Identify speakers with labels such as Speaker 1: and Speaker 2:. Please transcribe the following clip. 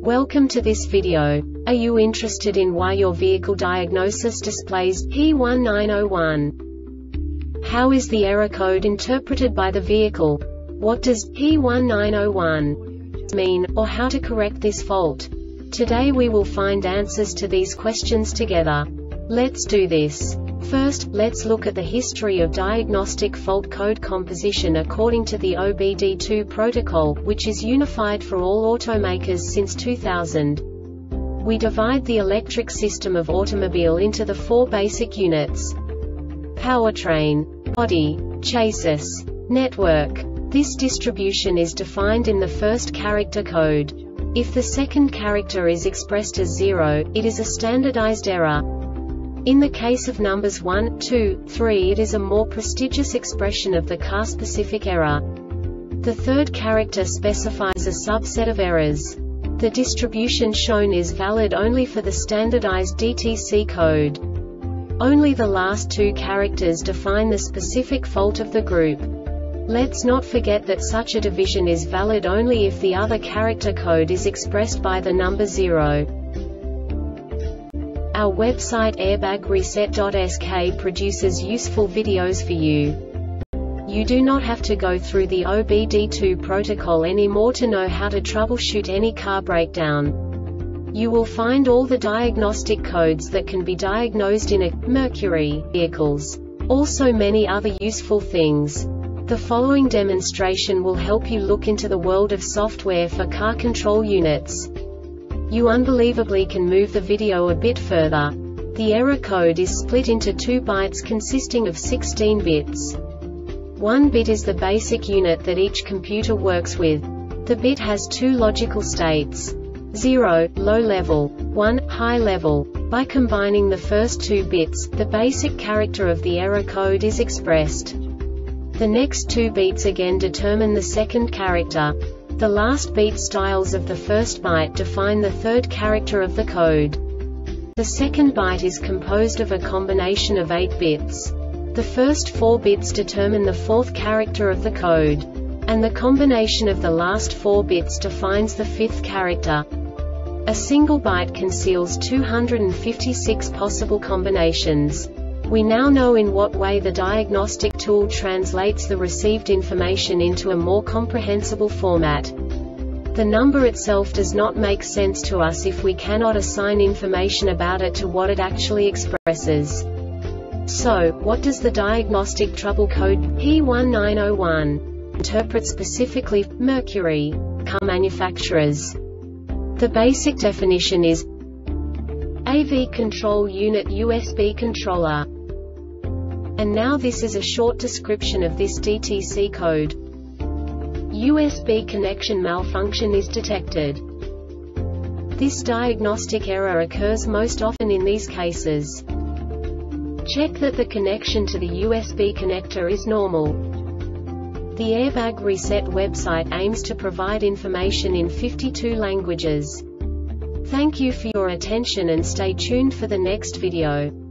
Speaker 1: Welcome to this video. Are you interested in why your vehicle diagnosis displays P1901? How is the error code interpreted by the vehicle? What does P1901 mean, or how to correct this fault? Today we will find answers to these questions together. Let's do this. First, let's look at the history of diagnostic fault code composition according to the OBD2 protocol, which is unified for all automakers since 2000. We divide the electric system of automobile into the four basic units: powertrain, body, chassis, network. This distribution is defined in the first character code. If the second character is expressed as 0, it is a standardized error. In the case of numbers 1, 2, 3, it is a more prestigious expression of the car-specific error. The third character specifies a subset of errors. The distribution shown is valid only for the standardized DTC code. Only the last two characters define the specific fault of the group. Let's not forget that such a division is valid only if the other character code is expressed by the number 0. Our website airbagreset.sk produces useful videos for you. You do not have to go through the OBD2 protocol anymore to know how to troubleshoot any car breakdown. You will find all the diagnostic codes that can be diagnosed in a Mercury vehicles. Also many other useful things. The following demonstration will help you look into the world of software for car control units. You unbelievably can move the video a bit further. The error code is split into 2 bytes consisting of 16 bits. 1 bit is the basic unit that each computer works with. The bit has 2 logical states: 0, low level, 1, high level. By combining the first 2 bits, the basic character of the error code is expressed. The next 2 beats again determine the second character. The last beat styles of the first byte define the third character of the code. The second byte is composed of a combination of 8 bits. The first 4 bits determine the fourth character of the code. And the combination of the last 4 bits defines the fifth character. A single byte conceals 256 possible combinations. We now know in what way the diagnostic tool translates the received information into a more comprehensible format. The number itself does not make sense to us if we cannot assign information about it to what it actually expresses. So, what does the diagnostic trouble code P1901 interpret specifically for Mercury car manufacturers? The basic definition is AV control unit USB controller. And now this is a short description of this DTC code. USB connection malfunction is detected. This diagnostic error occurs most often in these cases. Check that the connection to the USB connector is normal. The Airbag Reset website aims to provide information in 52 languages. Thank you for your attention and stay tuned for the next video.